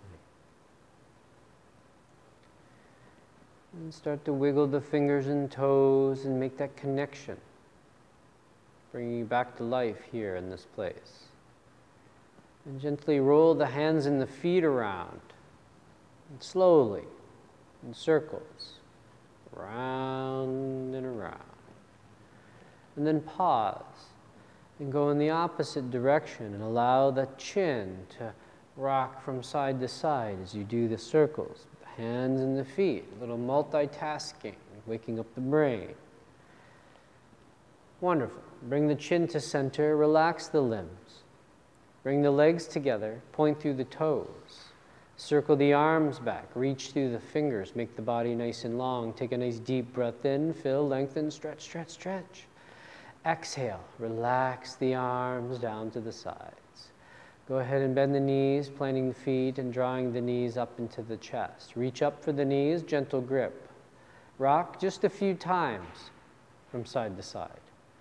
A: And start to wiggle the fingers and toes and make that connection, bringing you back to life here in this place. And gently roll the hands and the feet around, and slowly, in circles, around and around. And then pause and go in the opposite direction and allow the chin to rock from side to side as you do the circles. The hands and the feet, a little multitasking, waking up the brain. Wonderful. Bring the chin to center, relax the limbs. Bring the legs together, point through the toes. Circle the arms back, reach through the fingers, make the body nice and long. Take a nice deep breath in, fill, lengthen, stretch, stretch, stretch. Exhale, relax the arms down to the sides. Go ahead and bend the knees, planting the feet and drawing the knees up into the chest. Reach up for the knees, gentle grip. Rock just a few times from side to side.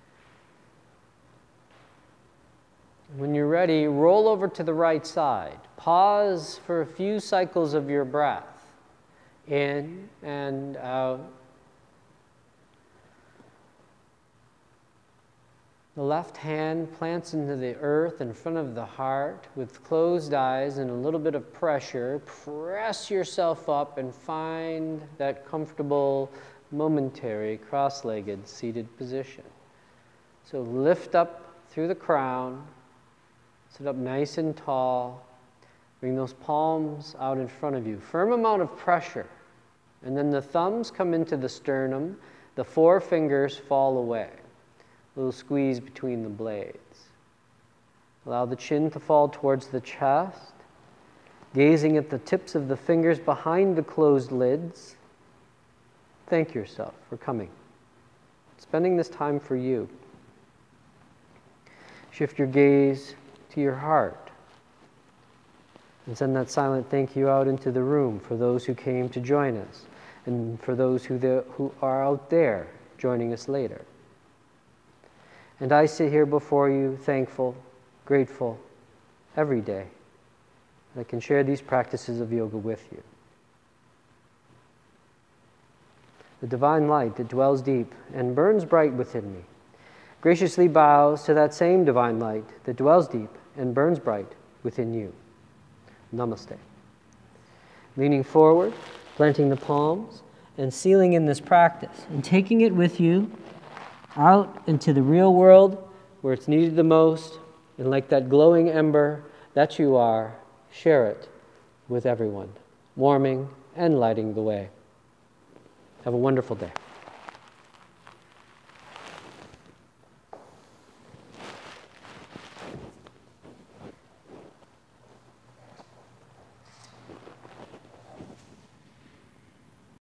A: When you're ready, roll over to the right side. Pause for a few cycles of your breath. In and out. The left hand plants into the earth in front of the heart with closed eyes and a little bit of pressure. Press yourself up and find that comfortable, momentary, cross-legged, seated position. So lift up through the crown. Sit up nice and tall. Bring those palms out in front of you. Firm amount of pressure. And then the thumbs come into the sternum. The forefingers fall away. A little squeeze between the blades. Allow the chin to fall towards the chest. Gazing at the tips of the fingers behind the closed lids. Thank yourself for coming. Spending this time for you. Shift your gaze to your heart and send that silent thank you out into the room for those who came to join us and for those who are out there joining us later. And I sit here before you thankful, grateful every day that I can share these practices of yoga with you. The divine light that dwells deep and burns bright within me graciously bows to that same divine light that dwells deep and burns bright within you. Namaste. Leaning forward, planting the palms, and sealing in this practice, and taking it with you out into the real world where it's needed the most, and like that glowing ember that you are, share it with everyone, warming and lighting the way. Have a wonderful day.